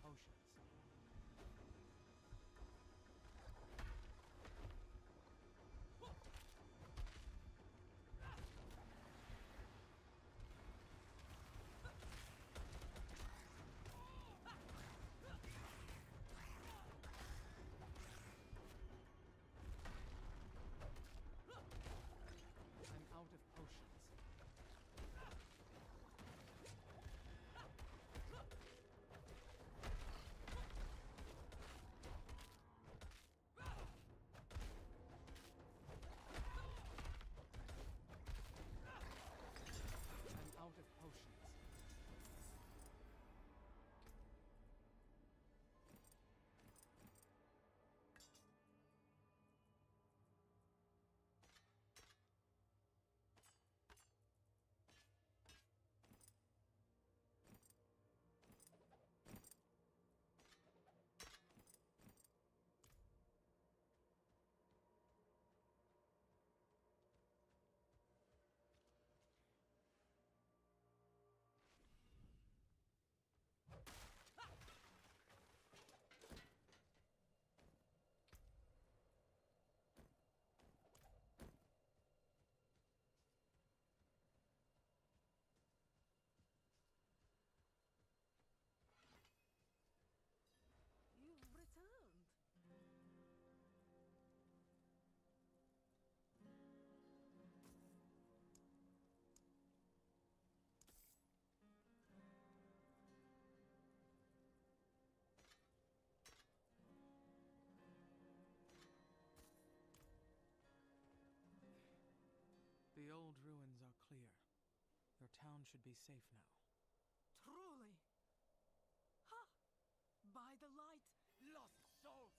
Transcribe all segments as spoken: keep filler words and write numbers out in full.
potions. I'm out of potions. I'm out of potions. You've returned. The old ruins are clear. Your town should be safe now. Truly. Ha! By the light. Lost souls!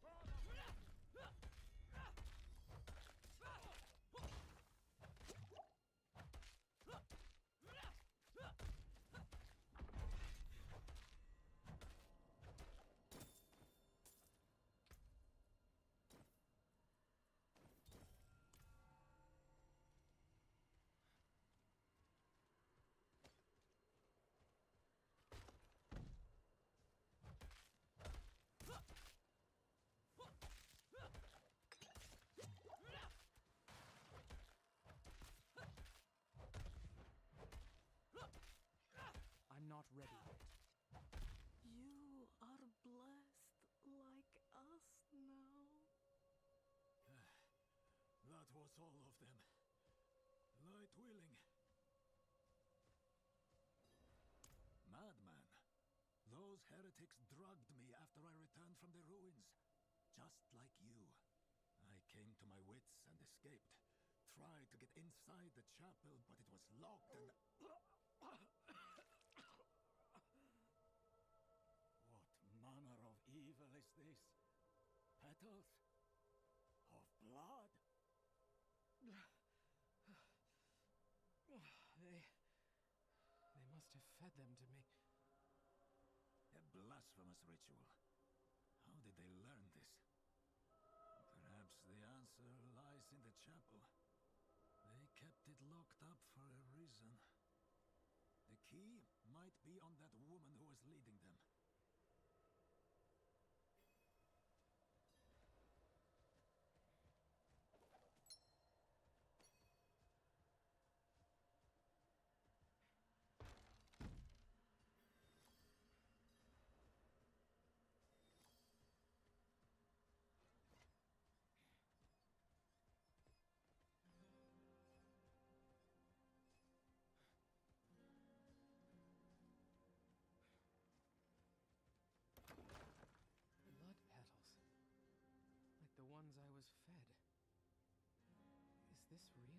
I'm not ready yet. You are blessed like us now. That was all of them. Light willing. Madman. Those heretics drugged me after I returned from the ruins. Just like you. I came to my wits and escaped. Tried to get inside the chapel, but it was locked and... What manner of evil is this? Petals? Of blood? They... They must have fed them to me. A blasphemous ritual. How did they learn this? Perhaps the answer lies in the chapel. They kept it locked up for a reason. The key might be on that woman who was leading them. Blood petals. Like the ones I was fed. Is this real?